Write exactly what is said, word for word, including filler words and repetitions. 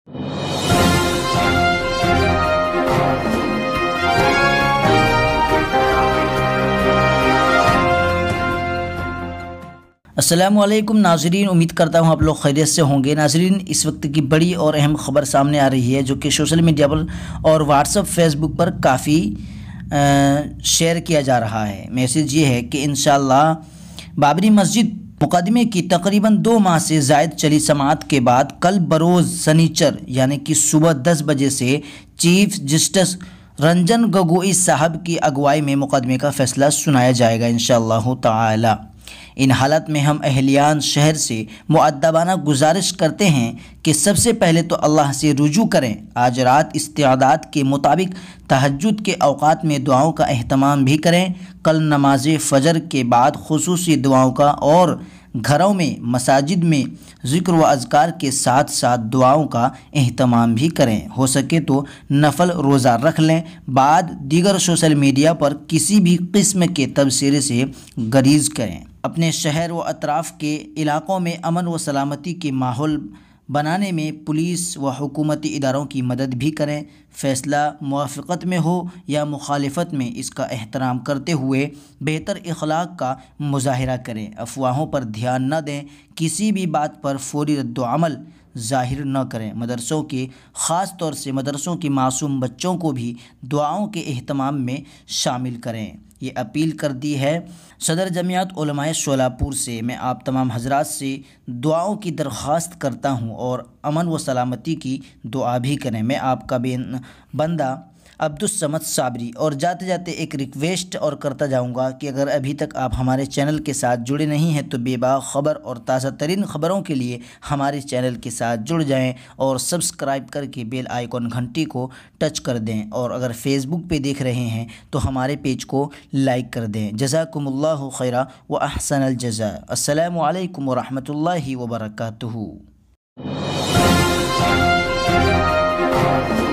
अस्सलामुअलैकुम नाज़रीन, उम्मीद करता हूँ आप लोग खैरियत से होंगे। नाज़रीन, इस वक्त की बड़ी और अहम ख़बर सामने आ रही है जो कि सोशल मीडिया पर और व्हाट्सएप फेसबुक पर काफ़ी शेयर किया जा रहा है। मैसेज ये है कि इंशाअल्लाह बाबरी मस्जिद मुकदमे की तकरीबन दो माह से ज़ायद चली समाअत के बाद कल बरोज़ सनीचर यानी कि सुबह दस बजे से चीफ जस्टिस रंजन गोगोई साहब की अगुवाई में मुकदमे का फ़ैसला सुनाया जाएगा इंशाअल्लाह ताला। इन हालत में हम अहलियान शहर से मुअद्दबाना गुजारिश करते हैं कि सबसे पहले तो अल्लाह से रुजू करें। आज रात इस्तिआदात के मुताबिक तहज्जुद के औक़ात में दुआओं का एहतमाम भी करें। कल नमाज फ़जर के बाद खुसूसी दुआओं का और घरों में मसाजिद में ज़िक्र व अज़कार के साथ साथ दुआओं का एहतमाम भी करें। हो सके तो नफल रोज़ा रख लें। बाद दीगर सोशल मीडिया पर किसी भी किस्म के तबसरे से गुरेज़ करें। अपने शहर व अतराफ़ के इलाक़ों में अमन व सलामती के माहौल बनाने में पुलिस व हुकूमती इदारों की मदद भी करें। फ़ैसला मुवाफ़क़त में हो या मुखालिफत में, इसका एहतराम करते हुए बेहतर इख़लाक़ का मुज़ाहिरा करें। अफवाहों पर ध्यान न दें। किसी भी बात पर फ़ौरी रद्द-ओ-अमल ज़ाहिर न करें। मदरसों के ख़ास तौर से मदरसों के मासूम बच्चों को भी दुआओं के एहतमाम में शामिल करें। ये अपील कर दी है सदर जमियत उलमाए शोलापुर से। मैं आप तमाम हजरात से दुआओं की दरख्वास्त करता हूँ और अमन व सलामती की दुआ भी करें। मैं आपका बेन बंदा अब्दुस समद साबरी। और जाते जाते एक रिक्वेस्ट और करता जाऊंगा कि अगर अभी तक आप हमारे चैनल के साथ जुड़े नहीं हैं तो बेबाक ख़बर और ताज़ा तरीन ख़बरों के लिए हमारे चैनल के साथ जुड़ जाएं और सब्सक्राइब करके बेल आइकॉन घंटी को टच कर दें। और अगर फेसबुक पे देख रहे हैं तो हमारे पेज को लाइक कर दें। जज़ाकुमुल्लाहु खैरा व अहसनल जज़ा। अस्सलामु अलैकुम व रहमतुल्लाहि व बरकातुहू।